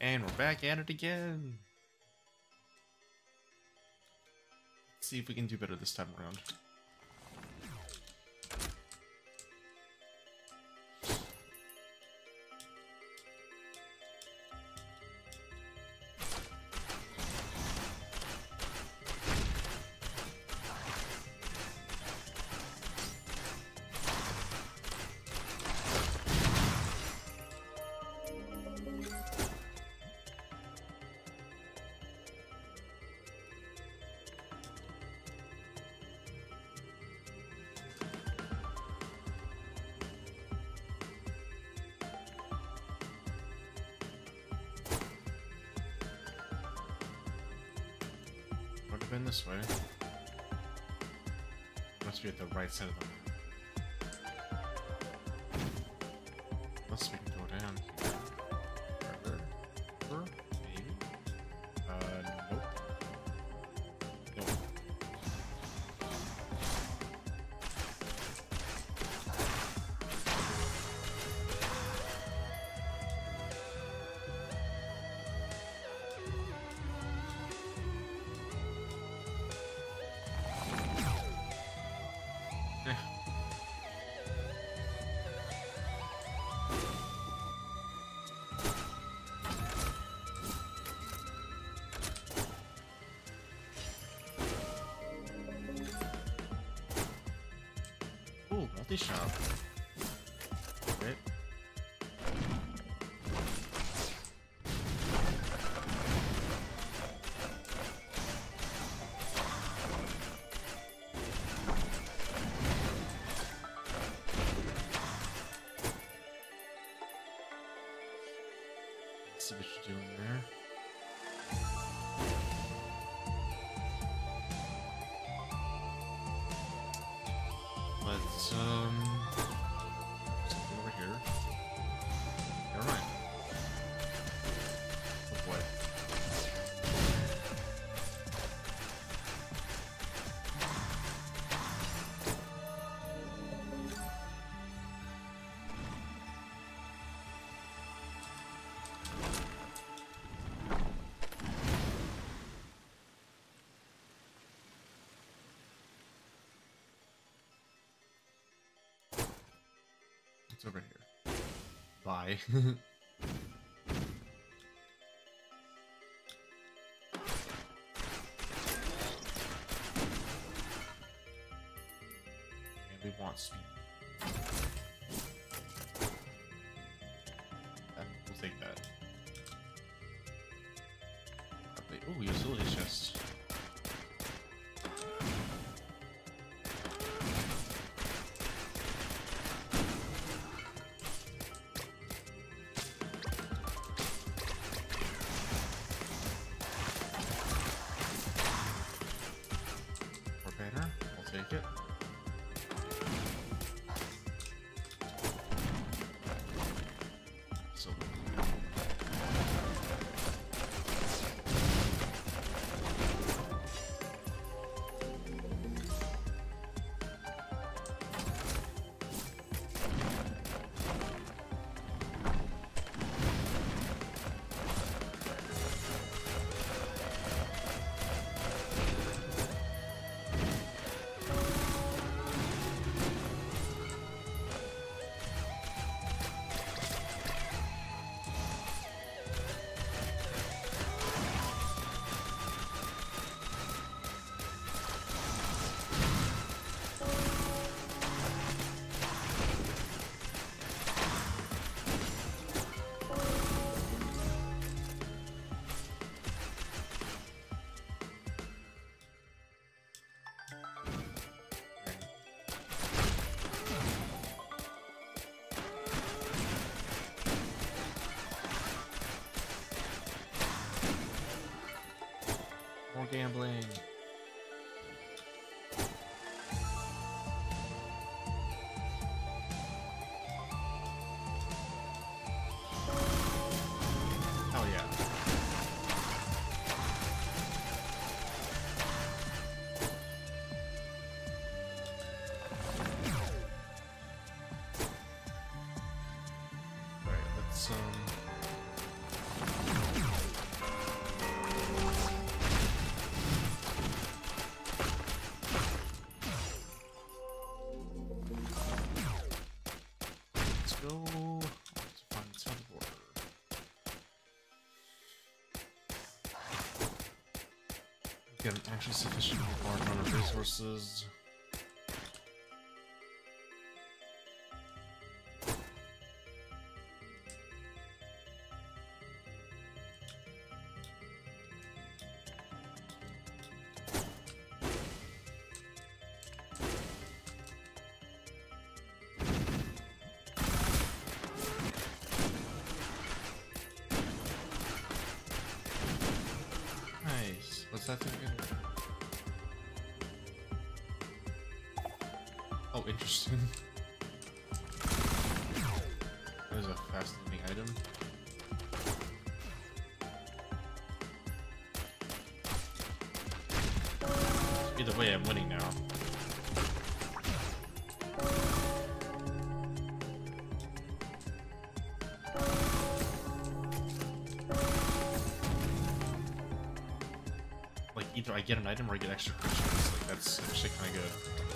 And we're back at it again. Let's see if we can do better this time around. Would have been this way. Must be at the right side of the map. Unless we can go down here. Further? Maybe? Nope. Nope. Ooh, multi-shop. Right. Let's see what you're doing there. Let's, something over here. Never mind. Oh boy. It's over here. Bye. And we want speed. We'll take that. Oh, utility chest. Banner, I'll take it. So more gambling. Hell yeah. Alright, let's get an actually sufficient large amount of resources. Nice. What's that thing again? Oh, interesting. That is a fascinating item. Either way, I'm winning now. Like, either I get an item or I get extra creatures. Like, that's actually kind of good.